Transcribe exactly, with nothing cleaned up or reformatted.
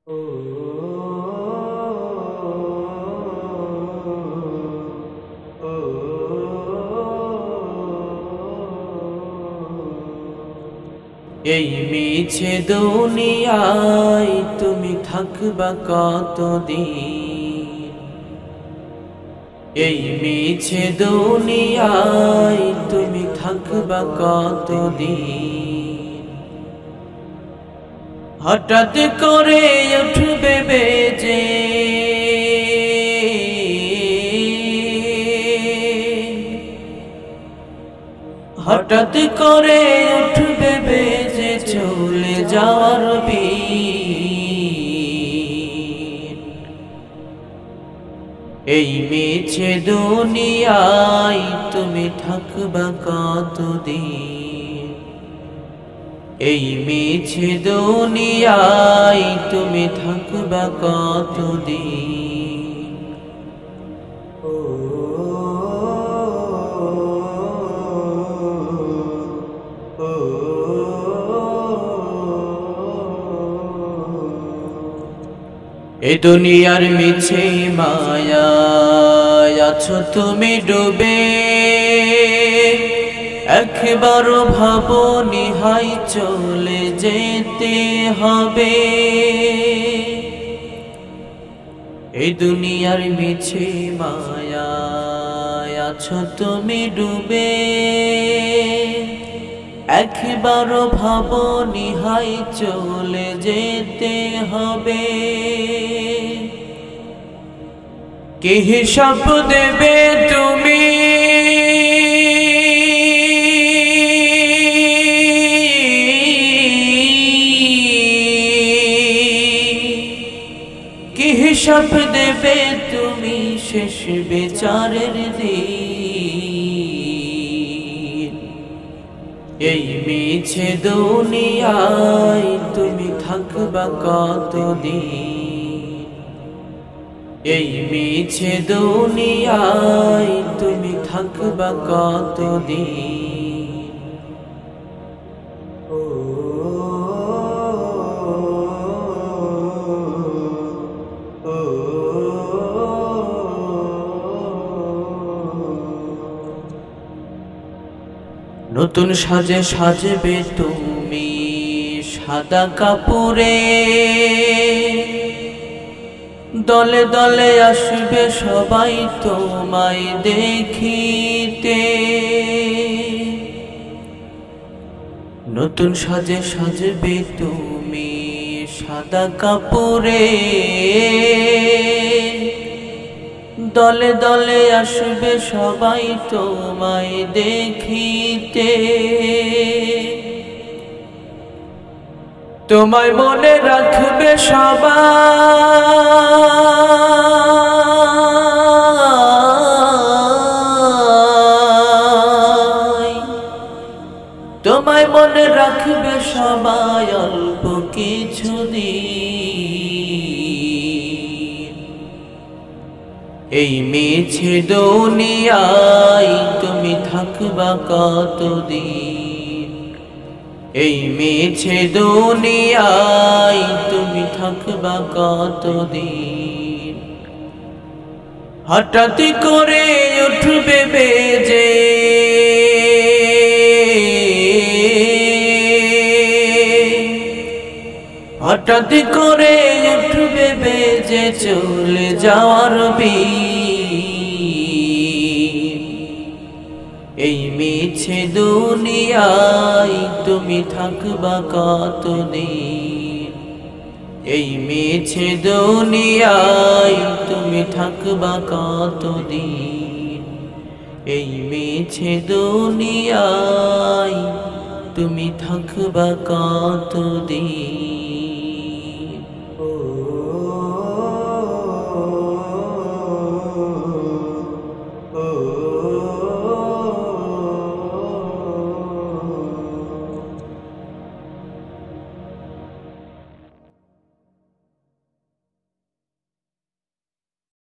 এই মিছে দুনিয়ায় তুমি থাকবা কতদিন? এই মিছে দুনিয়ায় তুমি থাকবা কতদিন? হঠাৎ করে উঠবে বেজে হঠাৎ করে উঠবে বেজে চলে যাওয়ার বিন। এই মিছে দুনিয়ায় তুমি থাকবা কতদিন? এই মিছে দুনিয়ায় তুমি থাকবা কতদিন? এ দুনিয়ার মিছে মায়ায় আছো তুমি ডুবে, একবারও ভাবনি হাই চলে যেতে হবে। এই দুনিয়ার মিছে মায়ায় আছো তুমি ডুবে, একবারও ভাবনি হাই চলে যেতে হবে। কি হিসাব দেবে তুমি? কি হিসাব দেবে তুমি শেষ বিচারের দিন? এই মিছে দুনিয়ায় তুমি থাকবা কতদিন? এই মিছে দুনিয়ায় তুমি থাকবা কতদিন? নতুন সাজে সাজবে তুমি সাদা কাপড়ে, দলে দলে আসবে সবাই তোমায় দেখিতে। নতুন সাজে সাজবে তুমি সাদা কাপড়ে, দলে দলে আসবে সবাই তোমায় দেখিতে। তোমায় মনে রাখবে সবাই, তোমায় মনে রাখবে সবাই অল্প কিছুদিন। এই মিছে দুনিয়ায় তুমি থাকবা কতদিন? এই মিছে দুনিয়ায় তুমি থাকবা কতদিন? হঠাৎ করে উঠবে বেজে হঠাৎ করে উঠবে বেজে চলে যাওয়ার বিন। এই মিছে দুনিয়ায় তুমি থাকবা কতদিন? এই মিছে দুনিয়ায় তুমি থাকবা কতদিন? এই মিছে দুনিয়ায় তুমি থাকবা কতদিন?